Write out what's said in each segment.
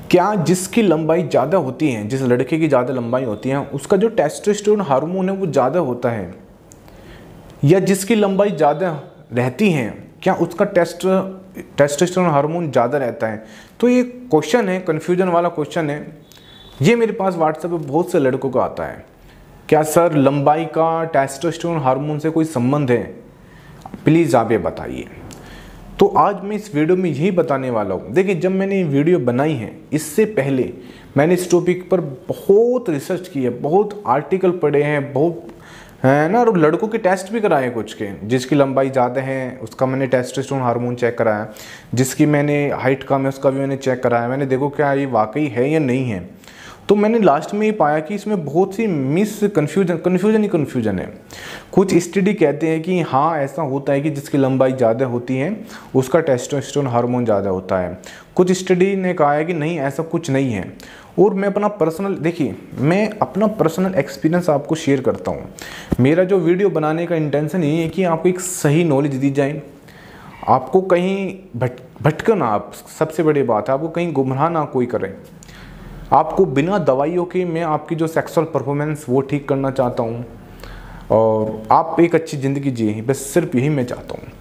क्या जिसकी लंबाई ज़्यादा होती है, जिस लड़के की ज़्यादा लंबाई होती है, उसका जो टेस्टोस्टेरोन हार्मोन है वो ज़्यादा होता है, या जिसकी लंबाई ज़्यादा रहती है क्या उसका टेस्टोस्टेरोन हार्मोन ज़्यादा रहता है? तो ये क्वेश्चन है, कन्फ्यूजन वाला क्वेश्चन है। ये मेरे पास व्हाट्सएप पे बहुत से लड़कों का आता है, क्या सर लंबाई का टेस्टोस्टेरोन हार्मोन से कोई संबंध है? प्लीज़ आप ये बताइए। तो आज मैं इस वीडियो में यही बताने वाला हूँ। देखिए, जब मैंने ये वीडियो बनाई है इससे पहले मैंने इस टॉपिक पर बहुत रिसर्च की है, बहुत आर्टिकल पढ़े हैं, बहुत है ना, और लड़कों के टेस्ट भी कराए कुछ के। जिसकी लंबाई ज़्यादा है उसका मैंने टेस्टोस्टेरोन हार्मोन चेक कराया, जिसकी मैंने हाइट कम है उसका भी मैंने चेक कराया। मैंने देखो क्या ये वाकई है या नहीं है। तो मैंने लास्ट में ये पाया कि इसमें बहुत सी कन्फ्यूजन है। कुछ स्टडी कहते हैं कि हाँ ऐसा होता है कि जिसकी लंबाई ज़्यादा होती है उसका टेस्टोस्टेरोन हार्मोन ज़्यादा होता है। कुछ स्टडी ने कहा है कि नहीं, ऐसा कुछ नहीं है। और मैं अपना पर्सनल एक्सपीरियंस आपको शेयर करता हूँ। मेरा जो वीडियो बनाने का इंटेंशन यही है कि आपको एक सही नॉलेज दी जाए, आपको कहीं भटकना, आप सबसे बड़ी बात है, आपको कहीं गुमराह ना कोई करे। आपको बिना दवाइयों के मैं आपकी जो सेक्सुअल परफॉर्मेंस वो ठीक करना चाहता हूँ, और आप एक अच्छी ज़िंदगी जिए, बस सिर्फ यही मैं चाहता हूँ।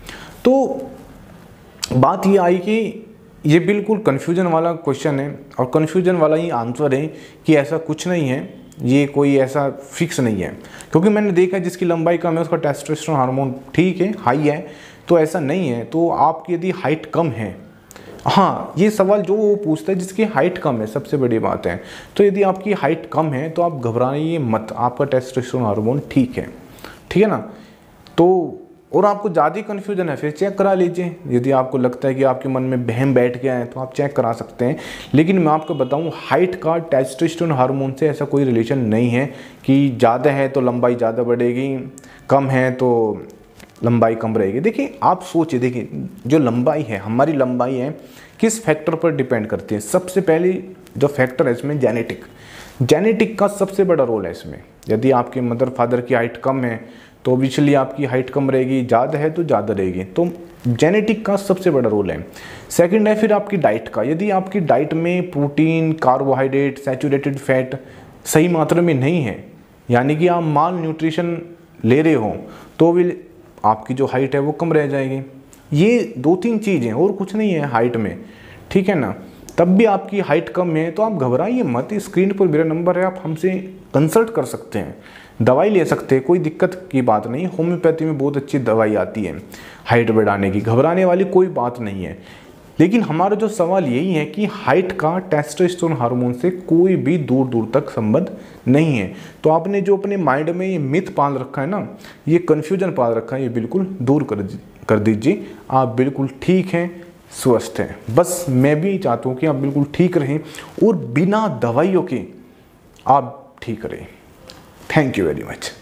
तो बात ये आई कि ये बिल्कुल कन्फ्यूजन वाला क्वेश्चन है, और कन्फ्यूजन वाला ही आंसर है कि ऐसा कुछ नहीं है, ये कोई ऐसा फिक्स नहीं है। क्योंकि मैंने देखा है जिसकी लंबाई कम है उसका टेस्टोस्टेरोन हार्मोन ठीक है, हाई है, तो ऐसा नहीं है। तो आपकी यदि हाइट कम है, हाँ ये सवाल जो वो पूछता है जिसकी हाइट कम है, सबसे बड़ी बात है। तो यदि आपकी हाइट कम है तो आप घबराइए मत, आपका टेस्टोस्टेरोन हार्मोन ठीक है ना। तो और आपको ज़्यादा कन्फ्यूजन है फिर चेक करा लीजिए। यदि आपको लगता है कि आपके मन में वहम बैठ गया है तो आप चेक करा सकते हैं। लेकिन मैं आपको बताऊं, हाइट का टेस्टोस्टेरोन हार्मोन से ऐसा कोई रिलेशन नहीं है कि ज़्यादा है तो लंबाई ज़्यादा बढ़ेगी, कम है तो लंबाई कम रहेगी। देखिए आप सोचिए, देखिए जो लंबाई है, हमारी लंबाई है किस फैक्टर पर डिपेंड करती है? सबसे पहले जो फैक्टर है इसमें जेनेटिक का सबसे बड़ा रोल है इसमें। यदि आपके मदर फादर की हाइट कम है तो ऑब्वियसली आपकी हाइट कम रहेगी, ज़्यादा है तो ज़्यादा रहेगी। तो जेनेटिक का सबसे बड़ा रोल है। सेकंड है फिर आपकी डाइट का। यदि आपकी डाइट में प्रोटीन, कार्बोहाइड्रेट, सैचुरेटेड फैट सही मात्रा में नहीं है, यानी कि आप माल न्यूट्रिशन ले रहे हो, तो भी आपकी जो हाइट है वो कम रह जाएगी। ये 2-3 चीज़ें, और कुछ नहीं है हाइट में, ठीक है ना। तब भी आपकी हाइट कम है तो आप घबराइए मत। स्क्रीन पर मेरा नंबर है, आप हमसे कंसल्ट कर सकते हैं, दवाई ले सकते हैं, कोई दिक्कत की बात नहीं। होम्योपैथी में बहुत अच्छी दवाई आती है हाइट बढ़ाने की, घबराने वाली कोई बात नहीं है। लेकिन हमारा जो सवाल यही है कि हाइट का टेस्टोस्टेरोन हार्मोन से कोई भी दूर तक संबंध नहीं है। तो आपने जो अपने माइंड में ये मिथ पाल रखा है ना, ये कन्फ्यूजन पाल रखा है, ये बिल्कुल दूर कर दीजिए। आप बिल्कुल ठीक हैं, स्वस्थ हैं। बस मैं भी चाहता हूँ कि आप बिल्कुल ठीक रहें और बिना दवाइयों के आप ठीक रहें। Thank you very much.